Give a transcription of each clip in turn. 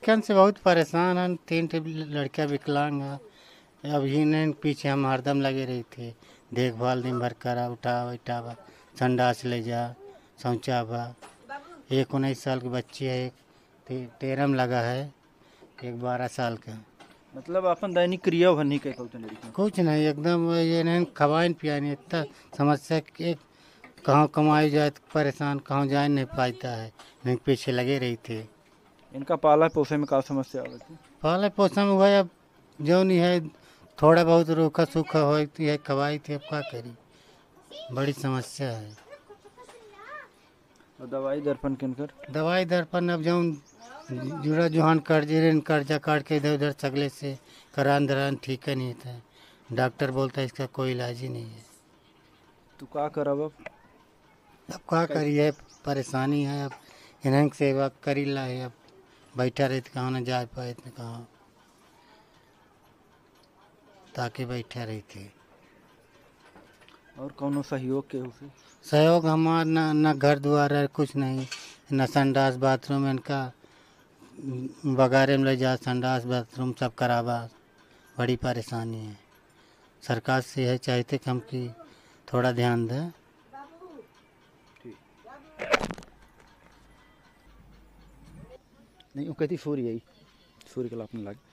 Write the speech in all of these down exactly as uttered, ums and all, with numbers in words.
लड़कियन से बहुत परेशान हैं। तीन ठे लड़कियाँ विकलांग हैं। अब इन्हें पीछे हम हरदम लगे रही थे, देखभाल दिन भर करा, उठा बैठावा, संडास ले जा, शौचावा। एक उन्नीस साल की बच्ची है, एक ते, तेरह में लगा है, एक बारह साल का। मतलब अपन दैनिक क्रिया भरनी के लड़की कुछ नहीं, एकदम ये नहीं खवाइन पियानी इतना समस्या कि कहाँ कमाई जाए तो परेशान, कहाँ जाए नहीं पाता है, नहीं पीछे लगे रही थे। इनका पाला पोसे में का समस्या होती? पाले पोषण हुआ, अब जो नहीं है थोड़ा बहुत रूखा सूखा होती है, खवाई थी, अब क्या करी, बड़ी समस्या है। और दवाई दर्पण किनकर? दवाई दर्पण अब जो जुड़ा जुहान कर्जे रे कर्जा काट के इधर उधर सगले से करान दरान ठीक है नहीं था। डॉक्टर बोलता है इसका कोई इलाज ही नहीं है। तो क्या करब अब? अब क्या करिए, परेशानी है। अब इन्हें सेवा करी ला है, अब बैठा रहे कहाँ न जा पाए न कहाँ, ताकि बैठा रही थे। और कौनो सहयोग के उसे? सहयोग हमारा न न घर द्वार है, कुछ नहीं, न संडास बाथरूम इनका बगारे में ले जा, संडास बाथरूम सब करावा, बड़ी परेशानी है। सरकार से है चाहते कि हम की थोड़ा ध्यान दें। नहीं वो कहती सूर्य यही सूर्य कला अपने लग।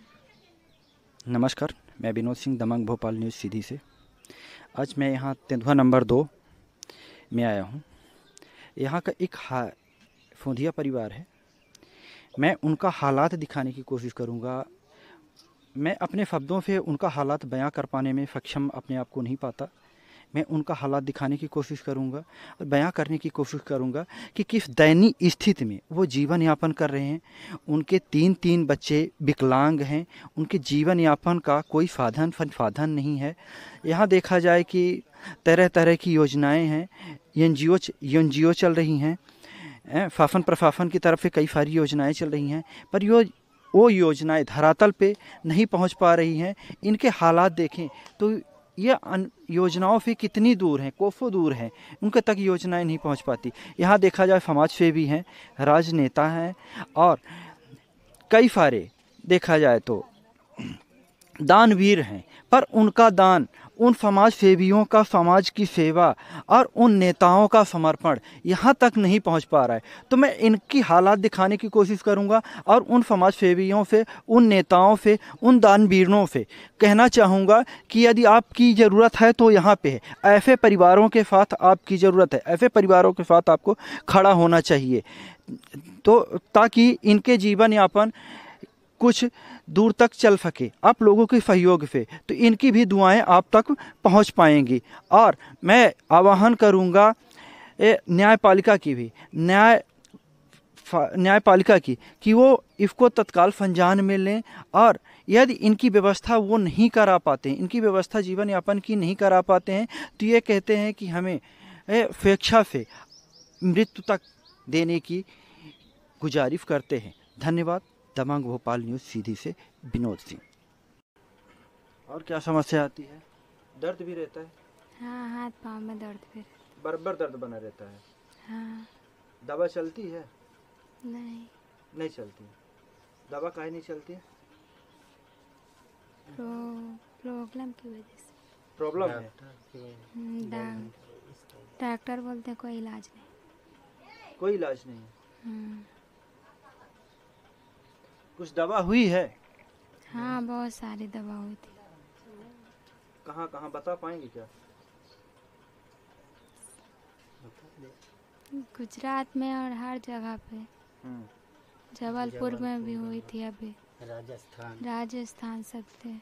नमस्कार, मैं विनोद सिंह, दमंग भोपाल न्यूज़ सीधी से। आज मैं यहाँ तेंदुआ नंबर दो में आया हूँ। यहाँ का एक हा फोंधिया परिवार है। मैं उनका हालात दिखाने की कोशिश करूँगा। मैं अपने शब्दों से उनका हालात बयां कर पाने में सक्षम अपने आप को नहीं पाता। मैं उनका हालात दिखाने की कोशिश करूंगा और बयां करने की कोशिश करूंगा कि किस दयनीय स्थिति में वो जीवन यापन कर रहे हैं। उनके तीन तीन बच्चे विकलांग हैं। उनके जीवन यापन का कोई साधन संसाधन नहीं है। यहाँ देखा जाए कि तरह तरह की योजनाएं हैं, N G O N G ओ चल रही हैं, शासन प्रशासन की तरफ से कई सारी योजनाएँ चल रही हैं, पर यो वो योजनाएं धरातल पे नहीं पहुंच पा रही हैं। इनके हालात देखें तो ये योजनाओं से कितनी दूर हैं, कोसों दूर हैं, उनके तक योजनाएं नहीं पहुंच पाती। यहाँ देखा जाए समाज सेवी हैं, राजनेता हैं और कई सारे देखा जाए तो दानवीर हैं, पर उनका दान, उन समाज सेवियों का समाज की सेवा और उन नेताओं का समर्पण यहाँ तक नहीं पहुँच पा रहा है। तो मैं इनकी हालात दिखाने की कोशिश करूँगा और उन समाज सेवियों से, उन नेताओं से, उन दानवीरों से कहना चाहूँगा कि यदि आपकी ज़रूरत है तो यहाँ पे है। ऐसे परिवारों के साथ आपकी ज़रूरत है, ऐसे परिवारों के साथ आपको खड़ा होना चाहिए, तो ताकि इनके जीवन यापन कुछ दूर तक चल सके आप लोगों के सहयोग से, तो इनकी भी दुआएं आप तक पहुंच पाएंगी। और मैं आह्वान करूंगा न्यायपालिका की भी, न्याय न्यायपालिका की कि वो इसको तत्काल संज्ञान में लें और यदि इनकी व्यवस्था वो नहीं करा पाते हैं, इनकी व्यवस्था जीवन यापन की नहीं करा पाते हैं, तो ये कहते हैं कि हमें स्वेच्छा से मृत्यु तक देने की गुजारिश करते हैं। धन्यवाद। दमंग भोपाल न्यूज़ सीधी से विनोद सिंह। और क्या समस्या आती है? दर्द भी रहता है? हाँ, हाथ पाँव में दर्द भी बराबर दर्द बना रहता है? हाँ। दवा चलती है? नहीं नहीं चलती। दवा काहे नहीं चलती है? प्रो, प्रॉब्लम की वजह से। प्रॉब्लम है? डॉक्टर बोलते हैं कोई इलाज नहीं। कोई इलाज नहीं? कुछ दवा हुई है? हाँ, बहुत सारी दवा हुई थी। कहाँ कहाँ बता पाएंगे क्या? गुजरात में और हर जगह पे। जबलपुर में भी हुई थी, अभी राजस्थान राजस्थान सब थे,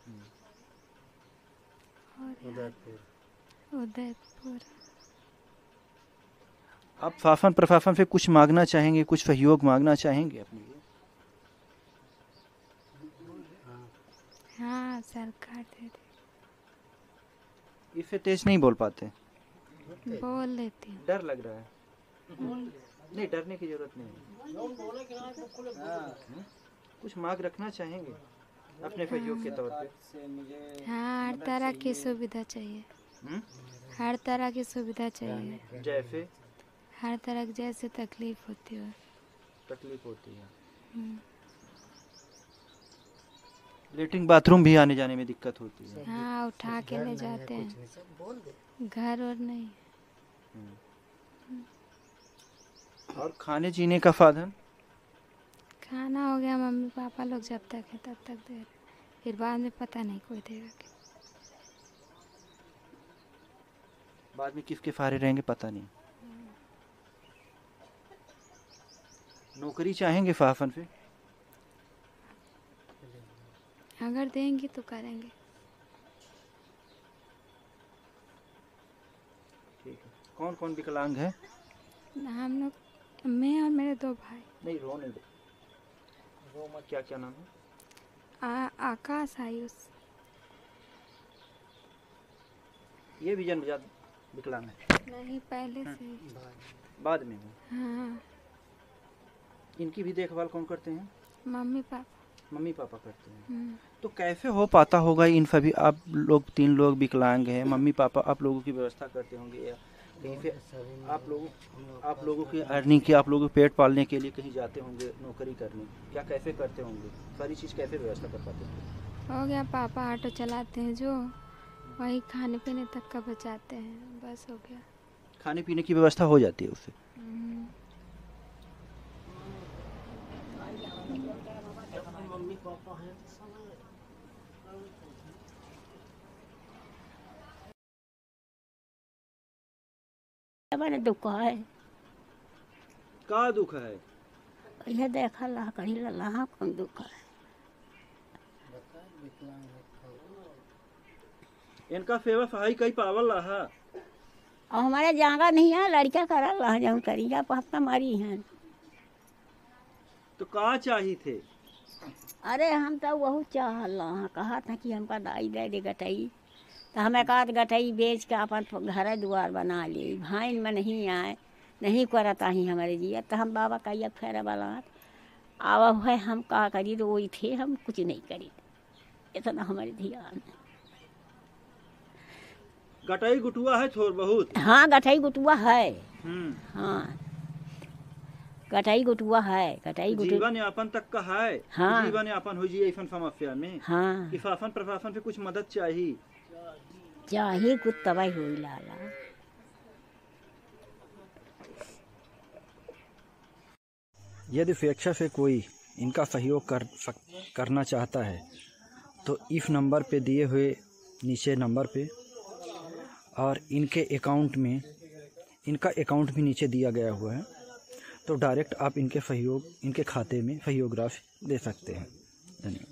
और उदयपुर उदयपुर। आप शासन प्रशासन से कुछ मांगना चाहेंगे, कुछ सहयोग मांगना चाहेंगे अपने लिए? हाँ, सरकार दे दे। इससे तेज नहीं बोल पाते? बोल लेती हूँ। डर लग रहा है? नहीं, डरने की जरूरत नहीं है। कुछ मांग रखना चाहेंगे अपने सहयोग के तौर पे? हाँ, हर तरह की सुविधा चाहिए। हुँ? हर तरह की सुविधा चाहिए। जैसे? हर तरह की जैसे तकलीफ होती है। तकलीफ होती है। लेटरिन बाथरूम भी आने जाने में दिक्कत होती है। हाँ उठा के ले जाते हैं, घर और नहीं। और खाने जीने का साधन? खाना हो गया, मम्मी पापा लोग जब तक है तब तक दे रहे, फिर बाद में पता नहीं कोई देगा कि। बाद में किसके सहारे रहेंगे पता नहीं। नौकरी चाहेंगे फाफन पे? अगर देंगी तो करेंगे। ठीक है। कौन कौन विकलांग है? हम लोग, मैं और मेरे दो भाई। नहीं रो नहीं दो, रो मत। क्या क्या नाम है? आ, आकाश आयुष। ये भी जन्मजात विकलांग है? नहीं, पहले से ही। बाद में हो? हाँ। इनकी भी देखभाल कौन करते हैं? Mummy papa. मम्मी पापा करते हैं। हम्म। तो कैसे हो पाता होगा इन सभी, आप लोग तीन लोग विकलांग हैं, मम्मी पापा आप लोगों की व्यवस्था करते होंगे या कहीं पे आप लोगों आप लोगों की अर्निंग की, आप लोगों के पेट पालने के लिए कहीं जाते होंगे नौकरी करने, या कैसे करते होंगे? सारी चीज़ कैसे व्यवस्था कर पाते होंगे? हो गया, पापा ऑटो चलाते हैं जो, वही खाने पीने तक का बचाते हैं, बस हो गया। खाने पीने की व्यवस्था हो जाती है उससे? हम्म। मैंने दुख है। का दुख है? यह देखा ला कहीं ला कौन दुख है। इनका सेवा सहाय कई पावल रहा और हमारे जागा नहीं है, लड़का करा ला जाऊँ करिया पापा मारी हैं। तो का चाहिए थे? अरे हम तो बहुत चाह ला कहा था कि हमका दाई दे दे गटई, तो हमें कहा गटई बेच के अपन घर द्वार बना ली। भाई में नहीं आए, नहीं करता ही हमारे जिया, तो हम बाबा कहिए फेर वाला आवा है, हम का करी तो वही थे, हम कुछ नहीं करी, इतना हमारे ध्यान। गटाई गुटुआ है थोड़ बहुत? हाँ गटाई गुटुआ है। हम्म। हाँ गटाई गुटुआ है, गटाई गुटुआ जीवन यापन तक का है। हाँ। जीवन यापन हो जाए ऐसा समस्या में। हाँ कि शासन प्रशासन से कुछ मदद चाहिए। चाहिए कुछ तबाही हुई लाला। यदि स्वेच्छा से कोई इनका सहयोग कर सक, करना चाहता है तो इस नंबर पे दिए हुए नीचे नंबर पे, और इनके अकाउंट में, इनका अकाउंट भी नीचे दिया गया हुआ है, तो डायरेक्ट आप इनके सहयोग, इनके खाते में सहयोग राशि दे सकते हैं। धन्यवाद।